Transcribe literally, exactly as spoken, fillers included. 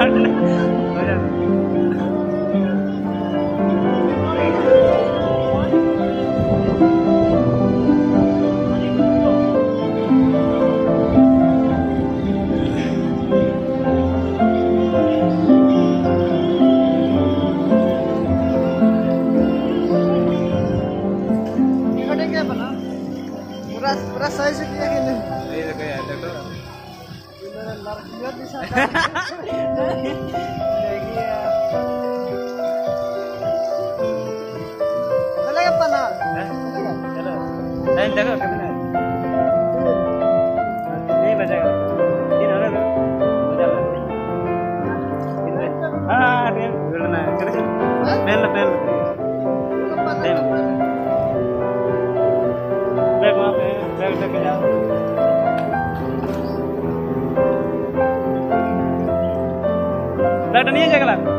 पूरा सही से किया कि नहीं? ये देखो यार देखो मेरा लड़कियों के साथ देखिए चलेगा पना चलो टाइम देखो कितना है ये बजेगा तीन हो रहा है हो जाएगा हां रेल बोलना है चलो पहले पहले बैग वहाँ पे बैग लेके जाओ बैग नहीं है जगला